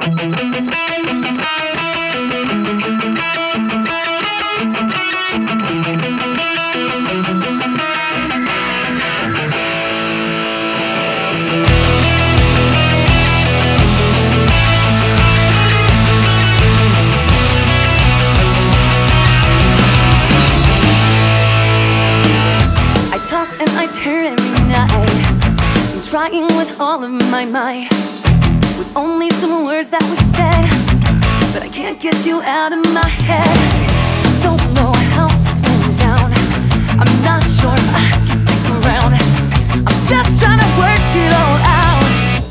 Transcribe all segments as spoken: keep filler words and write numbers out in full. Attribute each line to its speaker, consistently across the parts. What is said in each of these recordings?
Speaker 1: And I turn every night, I'm trying with all of my might, with only some words that we said, but I can't get you out of my head. Don't know how this went down, I'm not sure if I can stick around. I'm just trying to work it all out.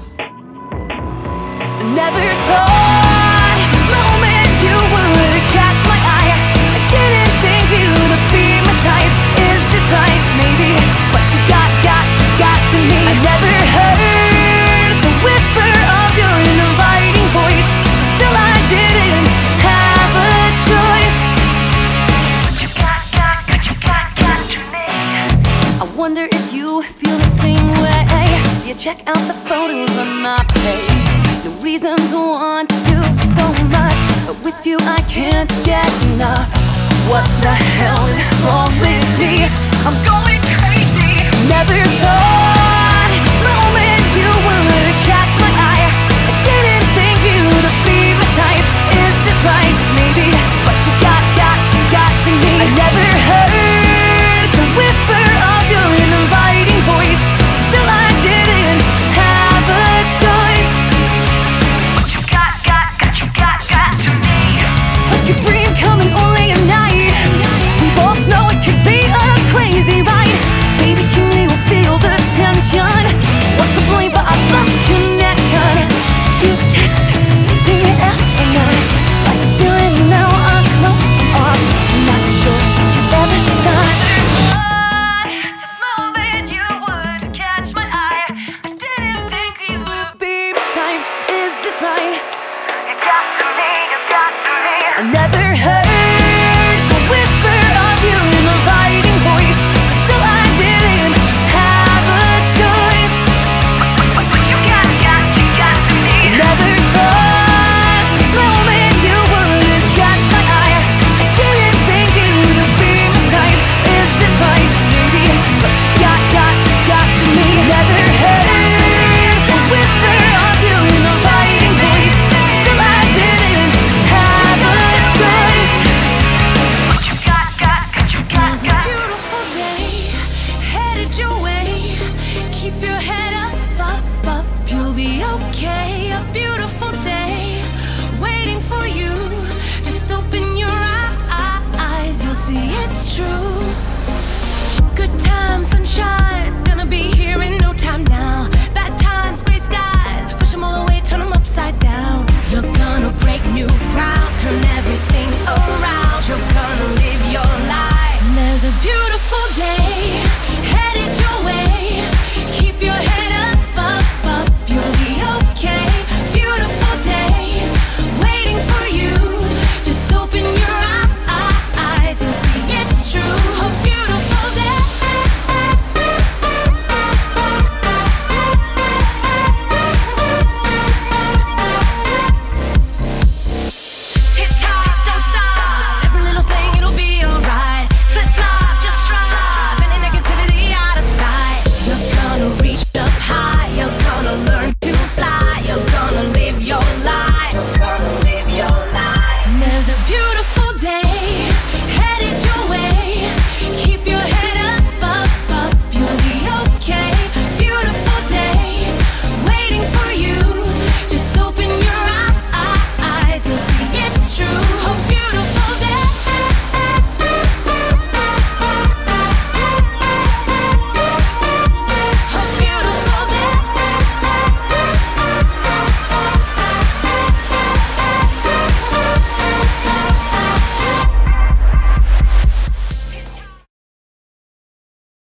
Speaker 1: I never thought this moment you would catch my eye. I didn't think you'd be my type. Is this right? Maybe. But you got, got, you got to me. I never heard the whisper of your inviting voice. Still I didn't have a choice. But you got, got, got, you got, got to me. I wonder if you feel the same way. Do you check out the photos on my page? No reason to want you so much, but with you I can't get enough. What the hell is wrong with me? I'm going crazy. Never thought this moment you would catch my eye. I didn't think you'd be my type. Is this right? Maybe. But you got, got, you got to me. I never heard the whisper of your inviting voice. Still I didn't have a choice. But you got, got, got, you got, got to me. Like a dream coming only at night. We both know it could be a crazy ride. Baby, can you feel the tension? Want to blame, but I lost connection. You text today every night, like it's still in now, our clothes come off. I'm not sure you can ever start. This moment you would catch my eye. I didn't think you would be my type. Is this right? You got to me, you got to me. I never